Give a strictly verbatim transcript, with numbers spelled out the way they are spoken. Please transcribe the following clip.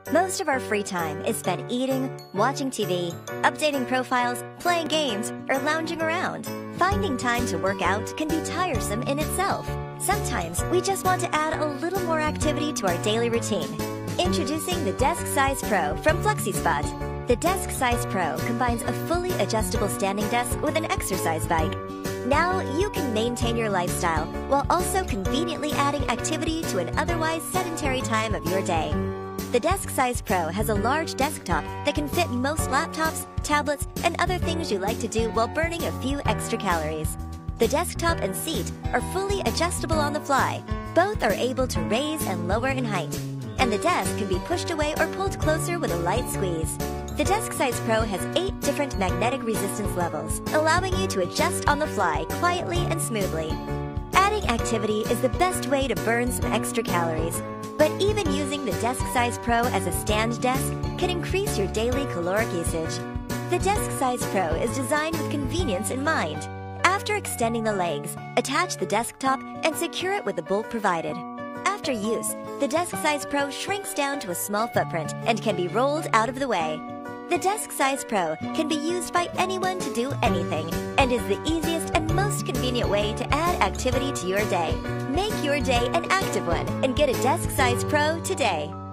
Most of our free time is spent eating, watching T V, updating profiles, playing games, or lounging around. Finding time to work out can be tiresome in itself. Sometimes we just want to add a little more activity to our daily routine. Introducing the Desk Size Pro from FlexiSpot. The Desk Size Pro combines a fully adjustable standing desk with an exercise bike. Now you can maintain your lifestyle while also conveniently adding activity to an otherwise sedentary time of your day. The Desk Size Pro has a large desktop that can fit most laptops, tablets, and other things you like to do while burning a few extra calories. The desktop and seat are fully adjustable on the fly. Both are able to raise and lower in height, and the desk can be pushed away or pulled closer with a light squeeze. The Desk Size Pro has eight different magnetic resistance levels, allowing you to adjust on the fly quietly and smoothly. Adding activity is the best way to burn some extra calories, but even using the Desk Size Pro as a stand desk can increase your daily caloric usage. The Desk Size Pro is designed with convenience in mind. After extending the legs, attach the desktop and secure it with the bolt provided. After use, the Desk Size Pro shrinks down to a small footprint and can be rolled out of the way. The Desk Size Pro can be used by anyone to do anything and is the easiest and most convenient way to add activity to your day. Make your day an active one and get a Desk Size Pro today.